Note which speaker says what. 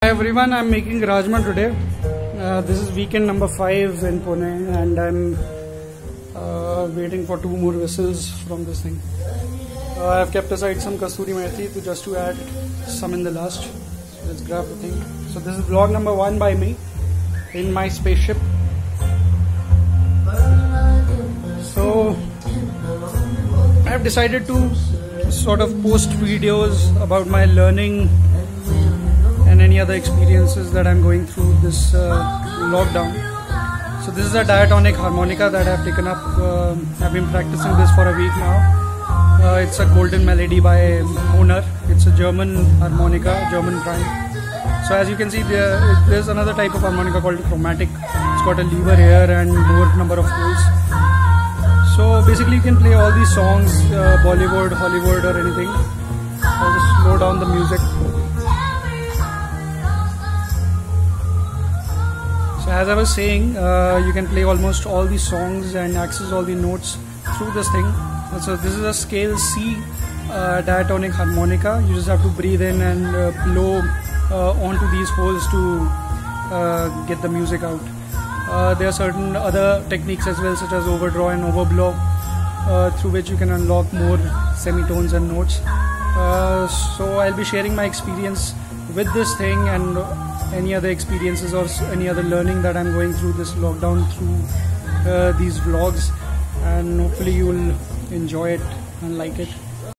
Speaker 1: everyone, I'm making Rajma today. This is weekend number 5 in Pune and I'm waiting for 2 more whistles from this thing. I've kept aside some Kasturi Methi just to add some in the last. So let's grab the thing. So this is vlog number 1 by me in my spaceship. So I've decided to sort of post videos about my learning and any other experiences that I'm going through this lockdown. So this is a diatonic harmonica that I've taken up. I've been practicing this for a week now. It's a golden melody by Hohner. It's a German harmonica, German brand. So as you can see, there's another type of harmonica called chromatic. It's got a lever here and more number of holes. So basically you can play all these songs, Bollywood, Hollywood or anything. I'll just slow down the music. So as I was saying, you can play almost all these songs and access all the notes through this thing. So this is a scale C diatonic harmonica. You just have to breathe in and blow onto these holes to get the music out. There are certain other techniques as well, such as overdraw and overblow, through which you can unlock more semitones and notes. So I'll be sharing my experience with this thing and any other experiences or any other learning that I'm going through this lockdown through these vlogs, and hopefully you will enjoy it and like it.